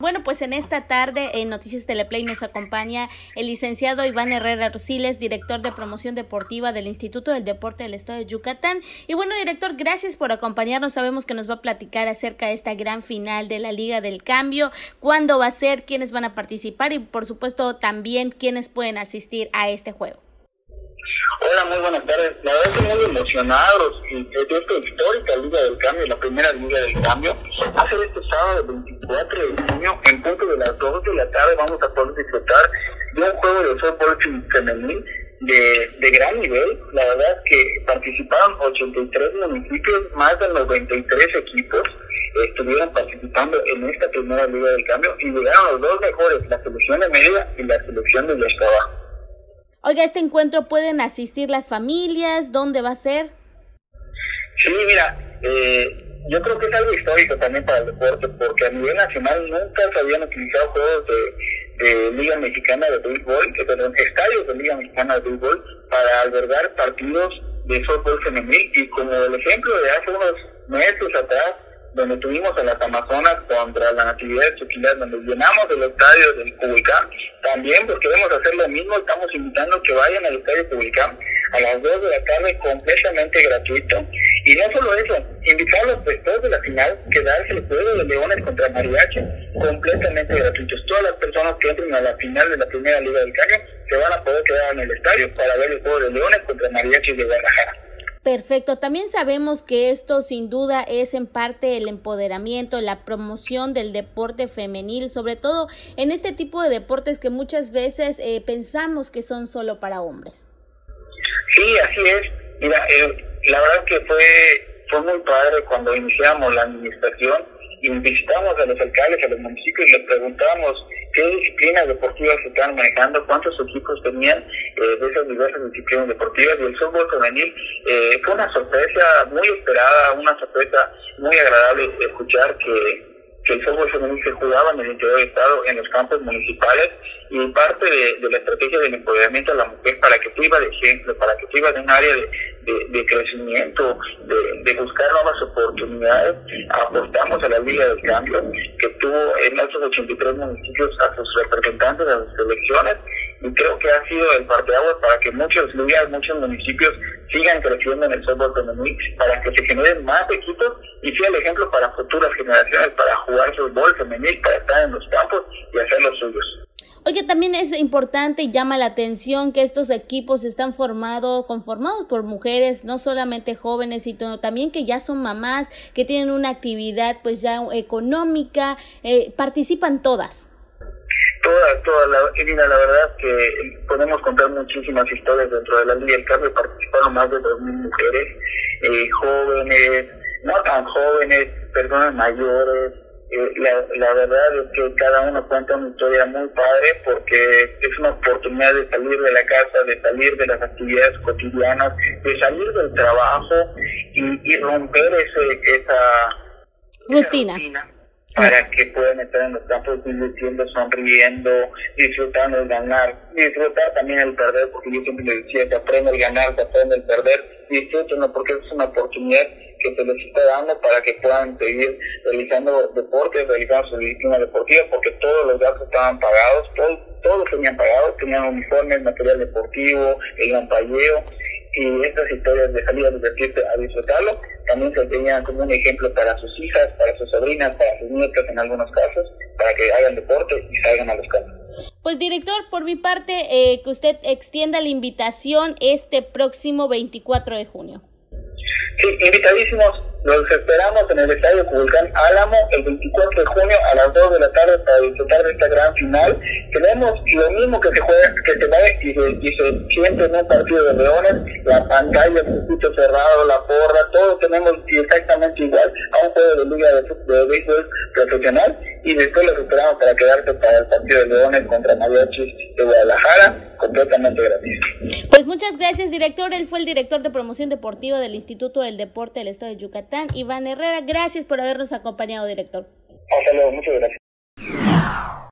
Bueno, pues en esta tarde en Noticias Teleplay nos acompaña el licenciado Iván Herrera Arciles, director de promoción deportiva del Instituto del Deporte del Estado de Yucatán. Y bueno, director, gracias por acompañarnos. Sabemos que nos va a platicar acerca de esta gran final de la Liga del Cambio, cuándo va a ser, quiénes van a participar y por supuesto también quiénes pueden asistir a este juego. Hola, muy buenas tardes. La verdad estoy muy emocionados de esta histórica Liga del Cambio, la primera Liga del Cambio. Va a ser este sábado 24 de junio, en punto de las 2 de la tarde, vamos a poder disfrutar de un juego de fútbol femenil de gran nivel. La verdad que participaron 83 municipios, más de 93 equipos estuvieron participando en esta primera Liga del Cambio y llegaron los dos mejores, la selección de Mérida y la selección de Los Cabos. Oiga, ¿este encuentro pueden asistir las familias? ¿Dónde va a ser? Sí, mira, yo creo que es algo histórico también para el deporte, porque a nivel nacional nunca se habían utilizado juegos de Liga Mexicana de Béisbol, estadios de Liga Mexicana de Béisbol, para albergar partidos de fútbol femenil. Y como el ejemplo de hace unos meses atrás, donde tuvimos a las Amazonas contra la Natividad de Chuquilar, donde llenamos el estadio del Cubilcán, también porque queremos hacer lo mismo, estamos invitando que vayan al estadio Cubilcán a las 2 de la tarde completamente gratuito. Y no solo eso, invitarlos después de la final, quedarse el juego de Leones contra Mariachi completamente gratuitos. Todas las personas que entren a la final de la primera Liga del Cambio se van a poder quedar en el estadio para ver el juego de Leones contra Mariachi de Guadalajara. Perfecto, también sabemos que esto sin duda es en parte el empoderamiento, la promoción del deporte femenil, sobre todo en este tipo de deportes que muchas veces pensamos que son solo para hombres. Sí, así es. Mira, la verdad que fue muy padre cuando iniciamos la administración y visitamos a los alcaldes, a los municipios y les preguntamos qué disciplinas deportivas se estaban manejando, cuántos equipos tenían de esas diversas disciplinas deportivas. Y el fútbol femenil fue una sorpresa muy esperada, una sorpresa muy agradable escuchar que el fútbol femenil se jugaba en el interior del estado, en los campos municipales, y parte de la estrategia del empoderamiento a la mujer para que sirva de ejemplo, para que sirva de un área de crecimiento, de buscar nuevas oportunidades. Apostamos a la Liga del Cambio, que tuvo en esos 83 municipios a sus representantes, a sus selecciones, y creo que ha sido el parteaguas para que muchas ligas, muchos municipios sigan creciendo en el fútbol femenil, para que se generen más equipos y sea el ejemplo para futuras generaciones, para jugar fútbol femenil, para estar en los campos y hacer los suyos. Oye, también es importante y llama la atención que estos equipos están conformados por mujeres, no solamente jóvenes, sino también que ya son mamás, que tienen una actividad pues ya económica, participan todas. Mira, la verdad que podemos contar muchísimas historias dentro de la Liga del Cambio. Participaron más de 2,000 mujeres, jóvenes, no tan jóvenes, personas mayores. La verdad es que cada uno cuenta una historia muy padre, porque es una oportunidad de salir de la casa, de salir de las actividades cotidianas, de salir del trabajo y romper esa rutina para que puedan estar en los campos divirtiendo, sonriendo, disfrutando el ganar, disfrutar también el perder, porque yo siempre les decía, se aprende el ganar, se aprende el perder, disfrútenlo porque es una oportunidad que se les está dando para que puedan seguir realizando deportes, realizando su disciplina deportiva, porque todos los gastos estaban pagados, todos tenían pagados, tenían uniformes, material deportivo, el lampalleo, y estas historias de salir a divertirse, a disfrutarlo, también se tenían como un ejemplo para sus hijas, para sus sobrinas, para sus nietas en algunos casos, para que hagan deporte y salgan a los campos. Pues director, por mi parte, que usted extienda la invitación este próximo 24 de junio. Sí, invitadísimos, los esperamos en el estadio Cubilcán Álamo el 24 de junio a las 2 de la tarde para disfrutar de esta gran final. Tenemos lo mismo que se juega, que se ve y se siente en un partido de Leones, la pantalla, el circuito cerrado, la porra, todo tenemos exactamente igual a un juego de liga de béisbol profesional, y después los esperamos para quedarse para el partido de Leones contra Mariachis de Guadalajara, completamente gratis. Pues muchas gracias, director. Él fue el director de promoción deportiva del Instituto del Deporte del Estado de Yucatán, Iván Herrera. Gracias por habernos acompañado, director. Hasta luego, muchas gracias.